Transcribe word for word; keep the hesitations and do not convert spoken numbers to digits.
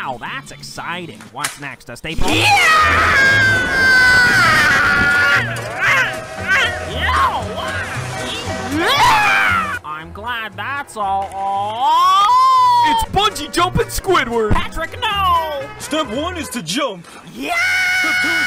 Wow, that's exciting. What's next? A staple? Yeah! I'm glad that's all. Oh! It's bungee jumping Squidward! Patrick, no! Step one is to jump. Yeah! Step two